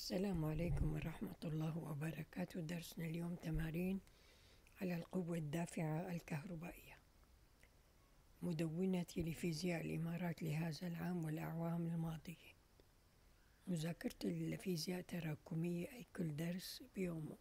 السلام عليكم ورحمة الله وبركاته. درسنا اليوم تمارين على القوة الدافعة الكهربائية. مدونتي لفيزياء الإمارات لهذا العام والأعوام الماضية. مذاكرة الفيزياء تراكمية، أي كل درس بيومه.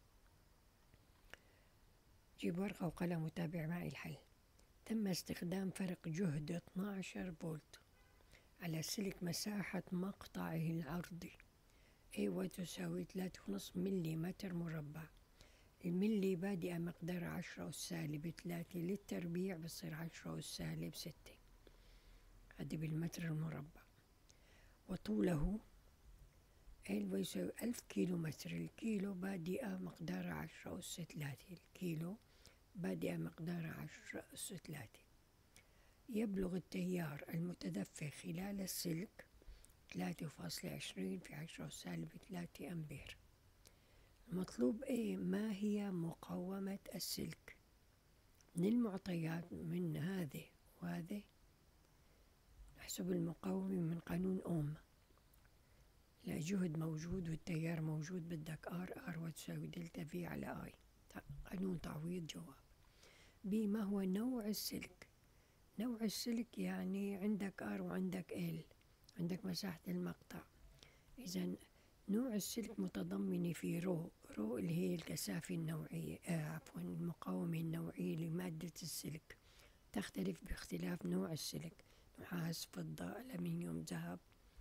جيب ورقة وقلم وتابع معي الحل. تم استخدام فرق جهد 12 فولت على سلك مساحة مقطعه العرضي A تساوي 3.5 مليمتر مربع. الملي بادئة مقدار 10 أس سالب 3 للتربيع بصير 10 أس سالب 6، هذه بالمتر المربع. وطوله يساوي 1000 كيلو متر. الكيلو بادئة مقدار 10 أس 3، الكيلو بادئة مقدار 10 أس 3. يبلغ التيار المتدفق خلال السلك 3.20 في 10 سالب 3 أمبير. المطلوب ما هي مقاومة السلك؟ من المعطيات من هذه وهذه نحسب المقاومة من قانون أوم. لا جهد موجود والتيار موجود، بدك R وتساوي دلتا في على I. قانون تعويض جواب. ما هو نوع السلك؟ نوع السلك يعني عندك R وعندك L، عندك مساحة المقطع. إذن نوع السلك متضمن في رو اللي هي الكثافة النوعية، المقاومة النوعية لمادة السلك، تختلف باختلاف نوع السلك، نحاس، فضة، ألمنيوم، ذهب.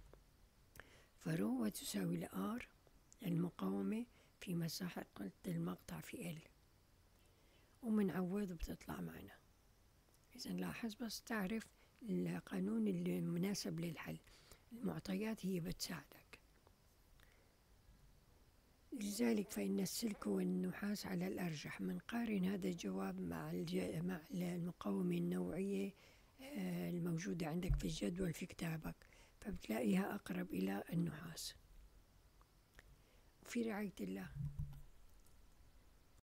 فرو تساوي لآر المقاومة في مساحة المقطع في ال، ومنعوض بتطلع معنا. إذن لاحظ بس تعرف القانون المناسب للحل، المعطيات هي بتساعدك. لذلك فإن السلك والنحاس على الأرجح. منقارن هذا الجواب مع المقاومة النوعية الموجودة عندك في الجدول في كتابك، فبتلاقيها أقرب إلى النحاس. في رعاية الله.